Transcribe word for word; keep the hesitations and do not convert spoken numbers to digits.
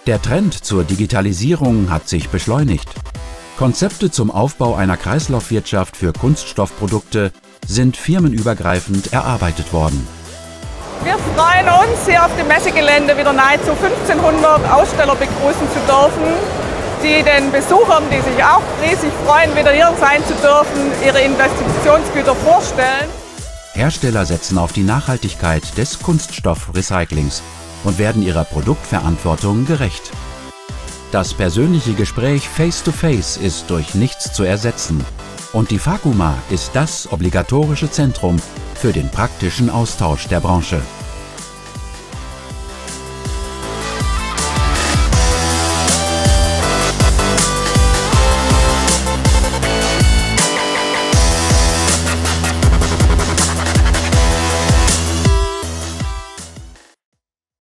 Der Trend zur Digitalisierung hat sich beschleunigt. Konzepte zum Aufbau einer Kreislaufwirtschaft für Kunststoffprodukte sind firmenübergreifend erarbeitet worden. Wir freuen uns, hier auf dem Messegelände wieder nahezu fünfzehnhundert Aussteller begrüßen zu dürfen, die den Besuchern, die sich auch riesig freuen, wieder hier sein zu dürfen, ihre Investitionsgüter vorstellen. Hersteller setzen auf die Nachhaltigkeit des Kunststoffrecyclings und werden ihrer Produktverantwortung gerecht. Das persönliche Gespräch face-to-face ist durch nichts zu ersetzen. Und die Fakuma ist das obligatorische Zentrum für den praktischen Austausch der Branche.